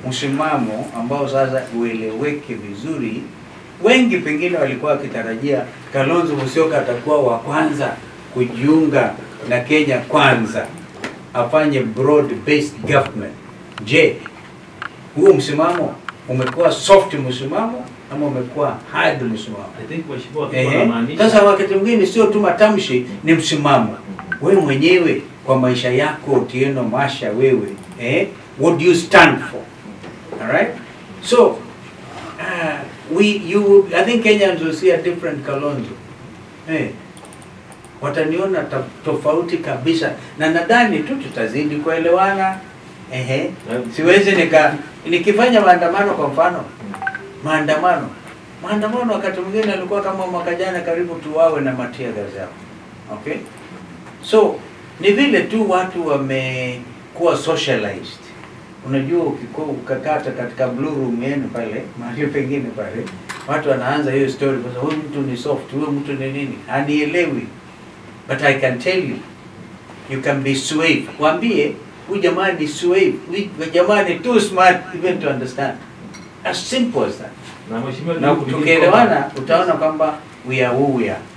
msimamo ambao sasa ueleweke vizuri. Wengi pengine walikuwa wakitarajia Kalonzo Musyoka atakuwa wa kwanza kujiunga na Kenya Kwanza, afanye broad based government. Je, huo msimamo umekuwa soft msimamo ama umekuwa hard msimamo? I think mheshimiwa sasa wakati mwingine sio tu matamshi, ni msimamo. Wewe mwenyewe kwa maisha yako Otieno Masha, wewe what do you stand for? All right? So I think Kenyans will see a different Kalonzo. Wataniona tofauti kabisa, na nadhani tu tutazidi kuelewana. Siwezi nikifanya maandamano, kwa mfano maandamano wakati mwingine alikuwa kama mwaka jana karibu tuwawe na matia gazao. Okay? So ni vile tu watu wamekuwa socialized. Unajua ukakata katika blue room yenu pale, mahali pengine pale, watu wanaanza hiyo story kwa sababu huyu mtu ni soft, huyu mtu ni nini, hanielewi. But I can tell you, you can be swayed. Waambie, huyu jamaa ni swayed. Huyu jamaa ni too smart even to understand. As simple as that. Na mheshimiwa, na tukielewana utaona kwamba we are who we are.